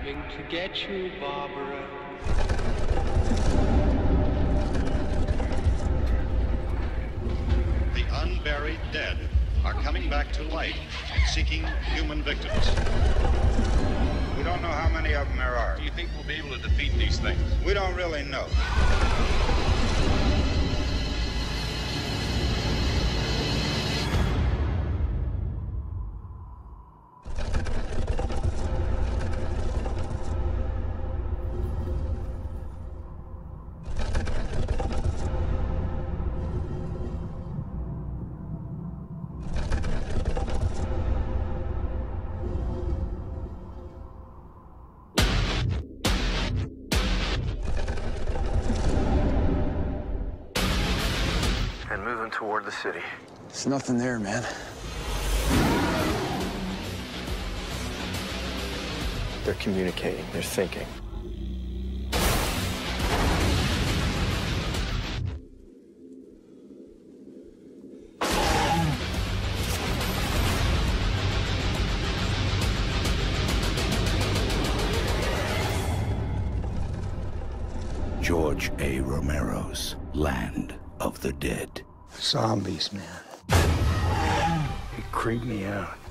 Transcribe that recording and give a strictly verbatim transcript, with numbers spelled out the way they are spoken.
coming to get you, Barbara. The unburied dead are coming back to life, seeking human victims. We don't know how many of them there are. Do you think we'll be able to defeat these things? We don't really know. Toward the city. There's nothing there, man. They're communicating, they're thinking. George A. Romero's Land of the Dead. Zombies, man. They creep me out.